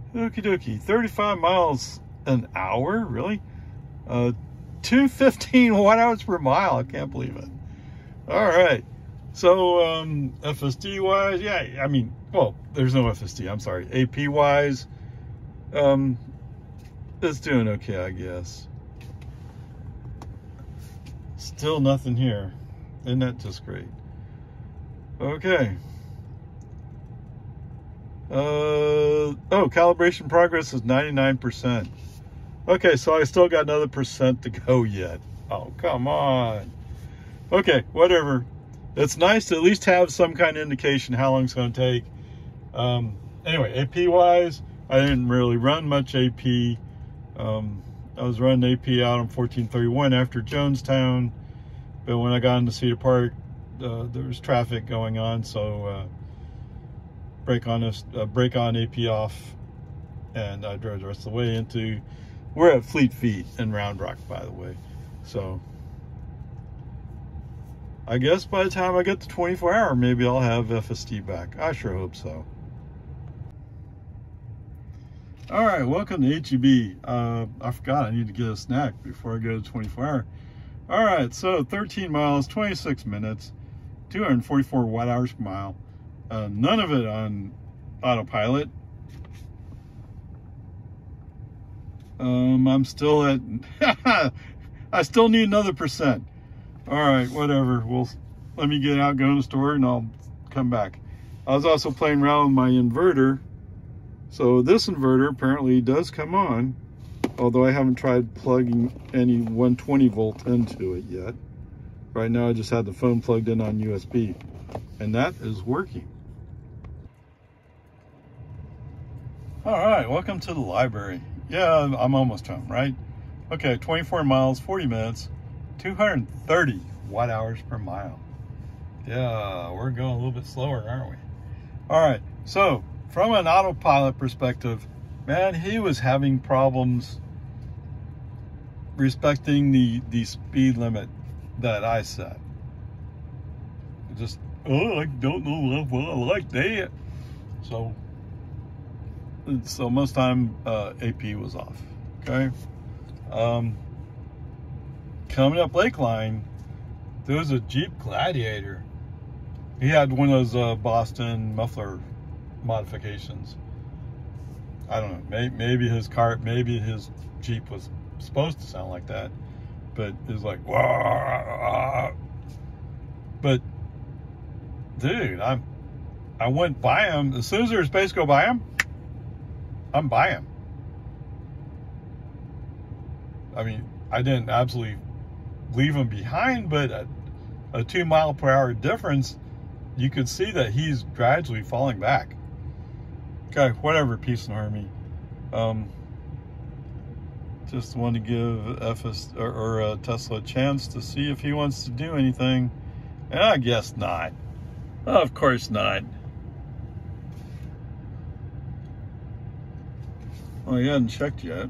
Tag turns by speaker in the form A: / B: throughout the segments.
A: Okie dokie. 35 miles an hour? Really? 215 watt-hours per mile. I can't believe it. All right. So, FSD wise, yeah, I mean, well, there's no FSD. I'm sorry. AP wise, it's doing okay, I guess. Still nothing here. Isn't that just great? Okay. Oh, calibration progress is 99%. Okay, so I still got another percent to go yet. Oh, come on. Okay, whatever. It's nice to at least have some kind of indication how long it's going to take. Anyway, AP wise, I didn't really run much AP. I was running AP out on 1431 after Jonestown, but when I got into Cedar Park, there was traffic going on, so brake on AP off, and I drove the rest of the way into. We're at Fleet Feet in Round Rock, by the way, so I guess by the time I get to 24-hour, maybe I'll have FSD back. I sure hope so. All right, welcome to HEB. I forgot I need to get a snack before I go to 24-hour. All right, so 13 miles, 26 minutes, 244 watt-hours per mile. None of it on autopilot. I'm still at, I still need another percent. All right, whatever. Let me get out, go in the store, and I'll come back. I was also playing around with my inverter. So this inverter apparently does come on, although I haven't tried plugging any 120 volt into it yet. Right now I just had the phone plugged in on USB, and that is working. All right, welcome to the library. Yeah, I'm almost home, right? Okay, 24 miles, 40 minutes, 230 watt-hours per mile. Yeah, we're going a little bit slower, aren't we? All right, so from an autopilot perspective, man, he was having problems respecting the speed limit that I set. Just, oh, I don't know what I like that. So most time AP was off. Okay. Coming up Lakeline, there was a Jeep Gladiator. He had one of those Boston muffler modifications. I don't know, maybe his Jeep was supposed to sound like that, but it was like, wah. But dude, I went by him. As soon as there's space go by him, I'm by him. I mean, I didn't absolutely leave him behind, but a 2 mile per hour difference, you could see that he's gradually falling back. Okay, whatever, peace and harmony. Just want to give Tesla a chance to see if he wants to do anything. And I guess not. Of course not. Well, he hadn't checked yet.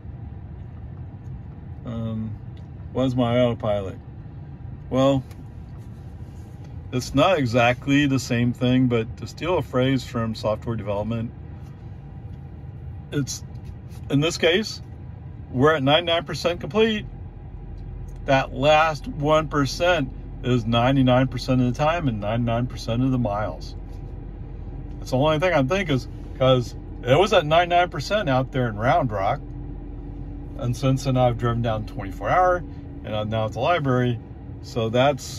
A: Was my autopilot? Well, it's not exactly the same thing, but to steal a phrase from software development, it's, in this case, we're at 99% complete. That last 1% is 99% of the time and 99% of the miles. That's the only thing I think is because it was at 99% out there in Round Rock. And since then I've driven down 24-hour and I'm now at the library. So that's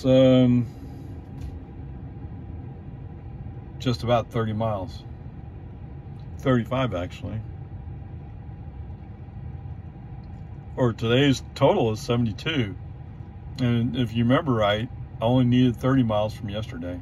A: just about 30 miles. 35 actually. Or today's total is 72. And if you remember right, I only needed 30 miles from yesterday.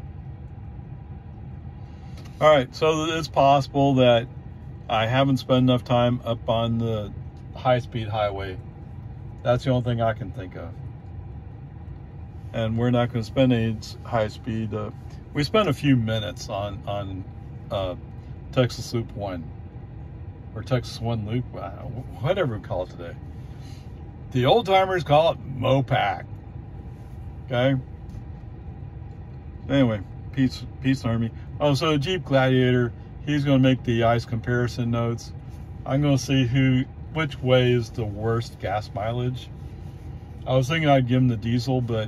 A: All right, so it's possible that I haven't spent enough time up on the high-speed highway. That's the only thing I can think of. And we're not going to spend any high speed. We spent a few minutes on Texas Loop 1. Or Texas 1 Loop, whatever we call it today. The old timers call it Mopac. Okay? Anyway, peace and harmony. Oh, so Jeep Gladiator, he's going to make the ice comparison notes. I'm going to see which way is the worst gas mileage. I was thinking I'd give them the diesel, but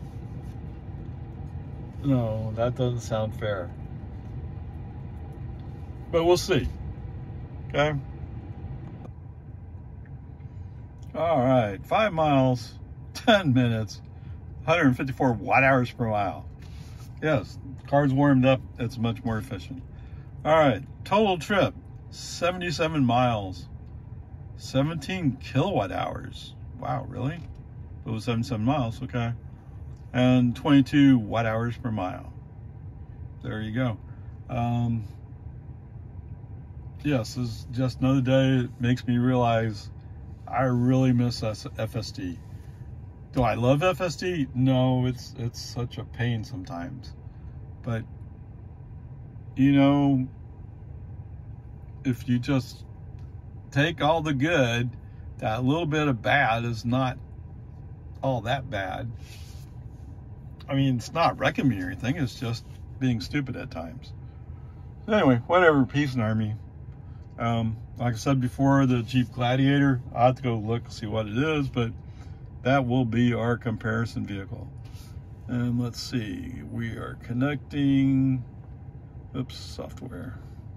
A: no, that doesn't sound fair. But we'll see. Okay. All right, 5 miles, 10 minutes, 154 watt-hours per mile. Yes, car's warmed up, it's much more efficient. All right, total trip, 77 miles, 17 kilowatt-hours. Wow, really? It was 77 miles, okay. And 22 watt-hours per mile. There you go. Yes, this is just another day. It makes me realize I really miss FSD. Do I love FSD? No, it's such a pain sometimes. But, you know, if you just take all the good, that little bit of bad is not all that bad. I mean, it's not wrecking me or anything. It's just being stupid at times. Anyway, whatever, peace and army. Like I said before, the Jeep Gladiator, I'll have to go look and see what it is, but that will be our comparison vehicle. And let's see, we are connecting, oops, software.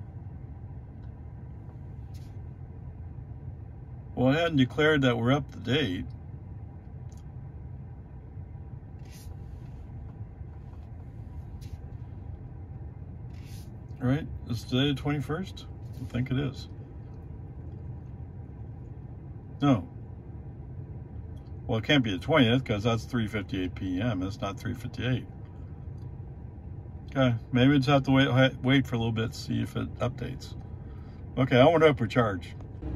A: Well, I hadn't declared that we're up to date. All right, is today the 21st? I think it is. No. Well, it can't be the 20th because that's 3:58 p.m. It's not 3:58. Okay, maybe we just have to wait for a little bit to see if it updates. Okay, I went up for charge.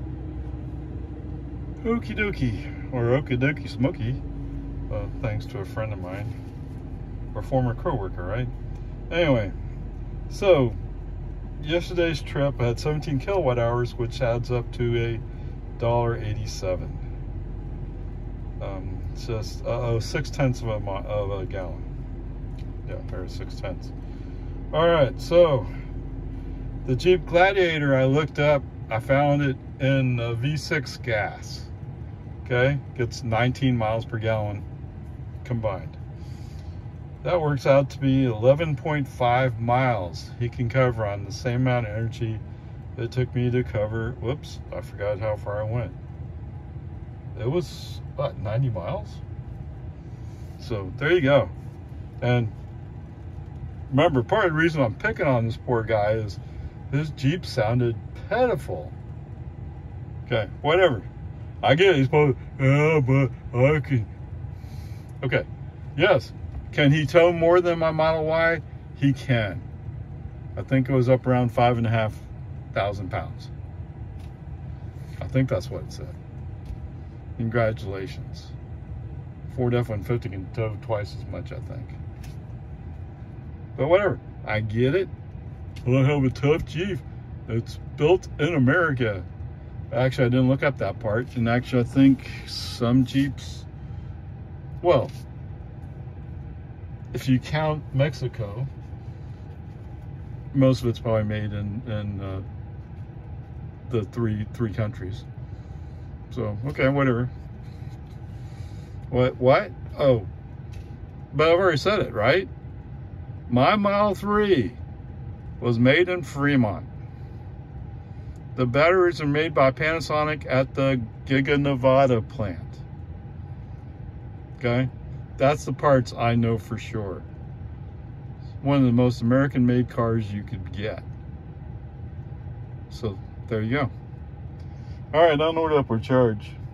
A: Okie dokie, or okie dokie smoky. Thanks to a friend of mine, or former co-worker, right? Anyway, so yesterday's trip I had 17 kilowatt hours, which adds up to a $1.87. Just 0.6 of a gallon. Yeah, or 0.6. All right, so the Jeep Gladiator, I looked up, I found it in V6 gas. Okay, gets 19 miles per gallon combined. That works out to be 11.5 miles he can cover on the same amount of energy it took me to cover. Whoops, I forgot how far I went. It was about 90 miles. So there you go. And remember, part of the reason I'm picking on this poor guy is his Jeep sounded pitiful. Okay, whatever. I get it. He's probably, yeah, but I can. Okay, yes. Can he tow more than my Model Y? He can. I think it was up around 5,500 pounds. I think that's what it said. Congratulations. Ford F-150 can tow twice as much, I think. But whatever. I get it. I have a tough Jeep. It's built in America. Actually, I didn't look up that part. And actually, I think some Jeeps, well, if you count Mexico, most of it's probably made in the three countries. So, okay, whatever. What? Oh, but I've already said it, right? My Model 3 was made in Fremont. The batteries are made by Panasonic at the Giga Nevada plant. Okay? That's the parts I know for sure. One of the most American-made cars you could get. So, there you go. All right, download up or charge.